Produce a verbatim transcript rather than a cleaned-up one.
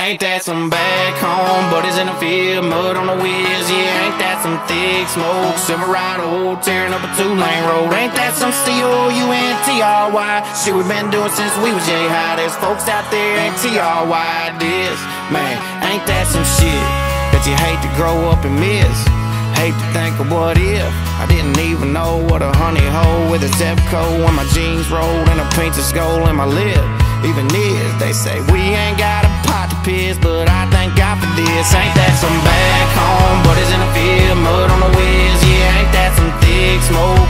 Ain't that some back home? Buddies in the field, mud on the wheels. Yeah, ain't that some thick smoke? Silverado tearing up a two-lane road. Ain't that some C O U N T R Y? Shit we been doing since we was J-High. There's folks out there ain't T R Y this. Man, ain't that some shit that you hate to grow up and miss? Hate to think of what if I didn't even know what a honey hole with a Zepco when my jeans rolled and a painted skull in my lip. Even is, they say we ain't got a pot to piss, but I thank God for this. Ain't that some back home? Buddies in the field, mud on the wheels. Yeah, ain't that some thick smoke?